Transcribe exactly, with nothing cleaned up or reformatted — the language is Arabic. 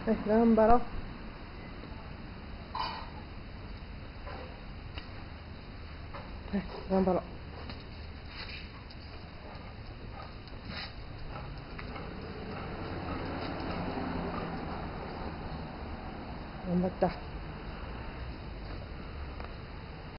はい、頑張ろう。はい、頑張ろう。頑張った。